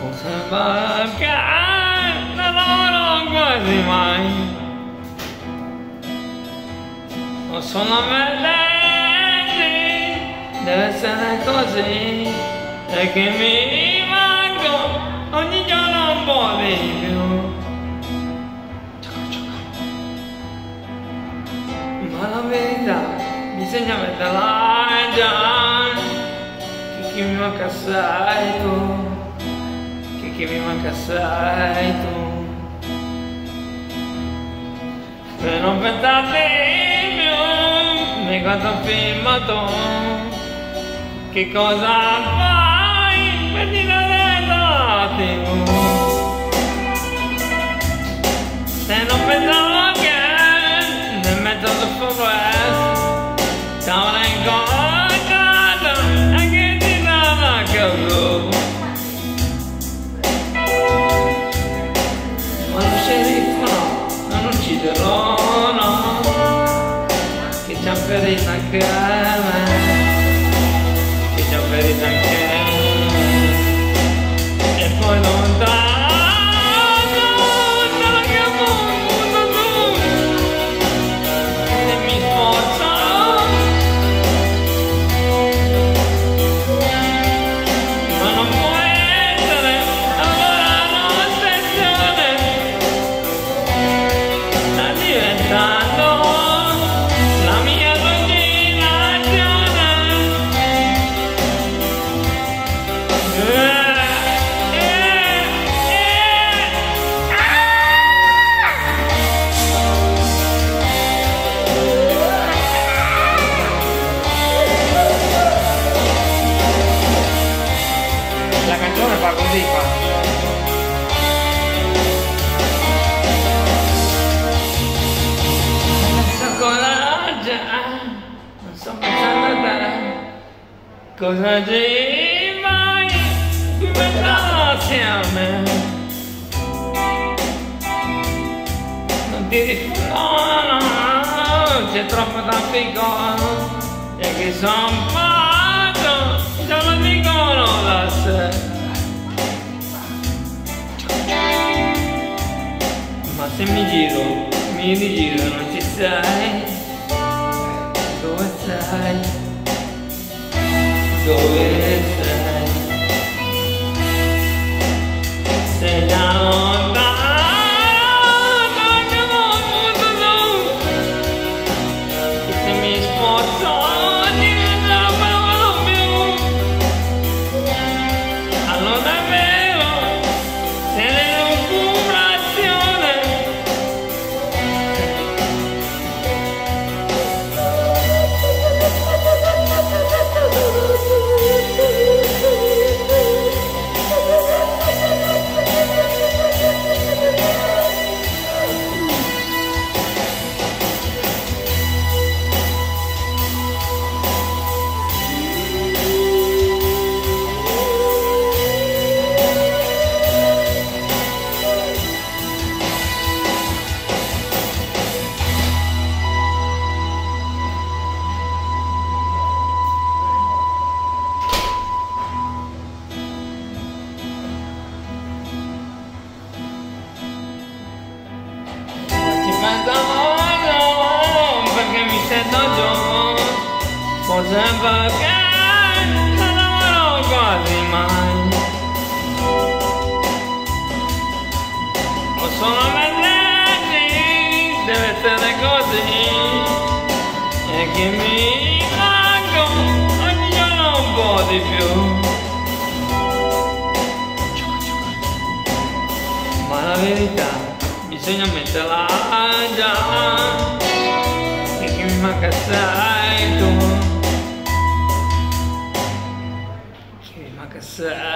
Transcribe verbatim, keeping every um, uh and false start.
Perché non lavoro quasi mai. O sono vedenti, deve essere così. E che mi manco ogni giorno un po' di più. Ma la verità bisogna metterla già. Che chi mi manca sei tu. Che mi manca sei tu. Se non pensate più, mi guardo un film tu. Che cosa fai per dire la tivù? Se non pensavo che nel mezzo del forest stavo incontrato e che ti dava che blu. No, no, che ci ha ferito anche me, che ci ha ferito anche me, e poi lontano, lontano che mondo tu, e mi sforzo, ma non può essere, allora l'ossessione diventando la mia allucinazione. Eh, eh, eh, ah! La canzone fa così qua. Non sto pensando a te. Cosa ci vai qui assieme? Non ti rispondo, no, no, c'è troppo traffico e che son fatto, già lo dicono da sé. Ma se mi giro, mi rigiro, non ci sei. Dove sei? Dove sei? Sei da lontano che mondo tu. E se mi sforzo diventa proprio più. Allora è vero, se l'elucubrazione perché mi sento giù, forse perché non lavoro quasi mai. O sono vedenti, deve essere così, e che mi manco ogni giorno un po' di più. Ma la verità bisogna metterla già, che chi mi manca sei tu, che mi manca sei